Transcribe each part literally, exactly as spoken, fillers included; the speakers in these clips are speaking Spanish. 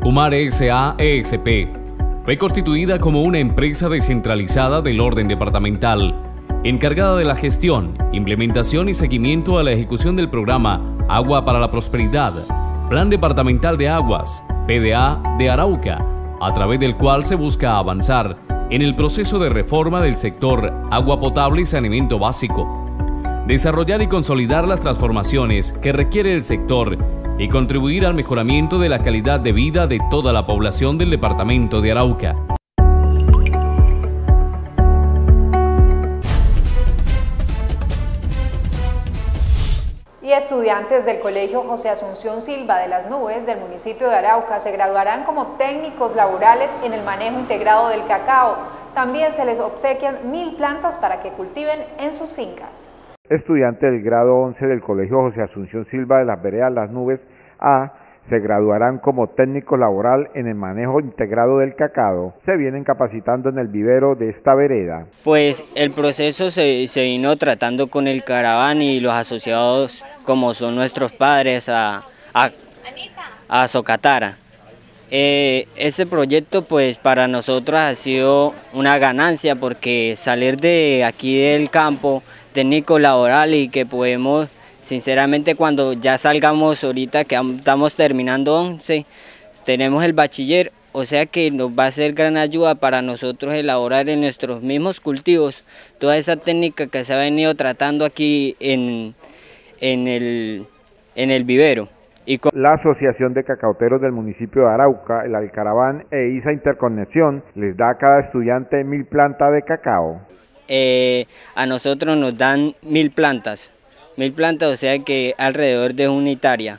Umare S A E S P fue constituida como una empresa descentralizada del orden departamental, encargada de la gestión, implementación y seguimiento a la ejecución del programa Agua para la Prosperidad, Plan Departamental de Aguas, P D A de Arauca, a través del cual se busca avanzar en el proceso de reforma del sector agua potable y saneamiento básico, desarrollar y consolidar las transformaciones que requiere el sector y contribuir al mejoramiento de la calidad de vida de toda la población del departamento de Arauca. Y estudiantes del Colegio José Asunción Silva de las Nubes del municipio de Arauca se graduarán como técnicos laborales en el manejo integrado del cacao. También se les obsequian mil plantas para que cultiven en sus fincas. Estudiantes del grado once del Colegio José Asunción Silva de las Veredas Las Nubes A se graduarán como técnico laboral en el manejo integrado del cacao. Se vienen capacitando en el vivero de esta vereda. Pues el proceso se, se vino tratando con el Caraván y los asociados como son nuestros padres a, a, a Socatara. Eh, ese proyecto pues para nosotros ha sido una ganancia porque salir de aquí del campo técnico laboral y que podemos, sinceramente cuando ya salgamos ahorita que estamos terminando once, tenemos el bachiller, o sea que nos va a ser gran ayuda para nosotros elaborar en nuestros mismos cultivos toda esa técnica que se ha venido tratando aquí en, en, el, en el vivero. Y con la Asociación de Cacaoteros del municipio de Arauca, el Alcaraván e I S A Interconexión les da a cada estudiante mil plantas de cacao. Eh, a nosotros nos dan mil plantas, mil plantas, o sea que alrededor de una hectárea.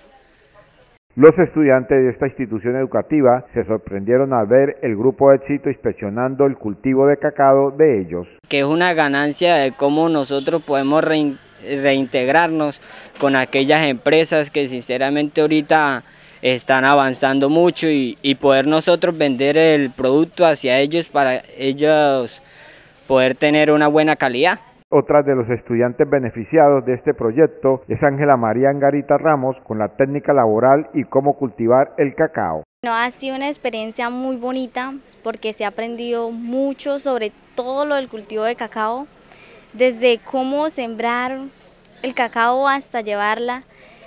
Los estudiantes de esta institución educativa se sorprendieron al ver el grupo de éxito inspeccionando el cultivo de cacao de ellos. Que es una ganancia de cómo nosotros podemos rein, reintegrarnos con aquellas empresas que sinceramente ahorita están avanzando mucho y, y poder nosotros vender el producto hacia ellos para ellos poder tener una buena calidad. Otra de los estudiantes beneficiados de este proyecto es Ángela María Angarita Ramos con la técnica laboral y cómo cultivar el cacao. No, ha sido una experiencia muy bonita porque se ha aprendido mucho sobre todo lo del cultivo de cacao, desde cómo sembrar el cacao hasta llevarla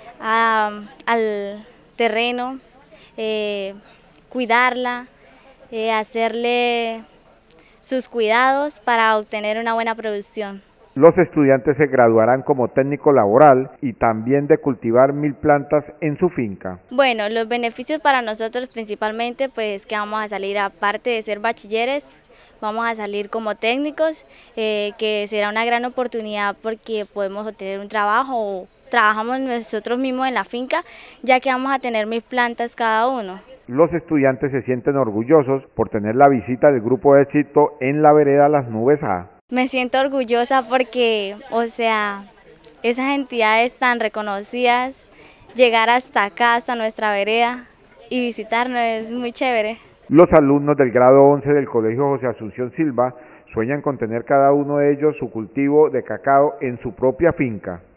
a, al terreno, eh, cuidarla, eh, hacerle sus cuidados para obtener una buena producción. Los estudiantes se graduarán como técnico laboral y también de cultivar mil plantas en su finca. Bueno, los beneficios para nosotros principalmente pues que vamos a salir, aparte de ser bachilleres, vamos a salir como técnicos, eh, que será una gran oportunidad porque podemos obtener un trabajo o trabajamos nosotros mismos en la finca, ya que vamos a tener mil plantas cada uno. Los estudiantes se sienten orgullosos por tener la visita del grupo de éxito en la vereda Las Nubes A. Me siento orgullosa porque, o sea, esas entidades tan reconocidas, llegar hasta acá, hasta nuestra vereda y visitarnos es muy chévere. Los alumnos del grado once del Colegio José Asunción Silva sueñan con tener cada uno de ellos su cultivo de cacao en su propia finca.